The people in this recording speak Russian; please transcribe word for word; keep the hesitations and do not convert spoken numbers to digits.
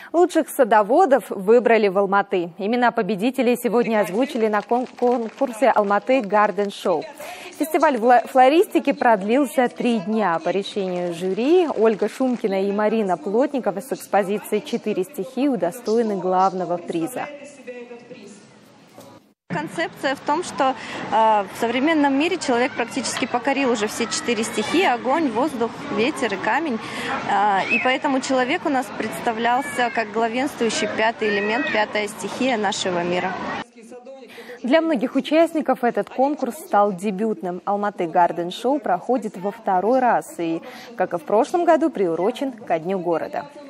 Лучших садоводов выбрали в Алматы. Имена победителей сегодня озвучили на конкурсе «Алматы Гарден Show». Фестиваль флористики продлился три дня. По решению жюри Ольга Шумкина и Марина Плотникова с экспозицией «Четыре стихии» удостоены главного приза. Концепция в том, что э, в современном мире человек практически покорил уже все четыре стихии: огонь, воздух, ветер и камень. Э, и поэтому человек у нас представлялся как главенствующий пятый элемент, пятая стихия нашего мира. Для многих участников этот конкурс стал дебютным. «Алматы Гарден Шоу» проходит во второй раз и, как и в прошлом году, приурочен ко Дню города.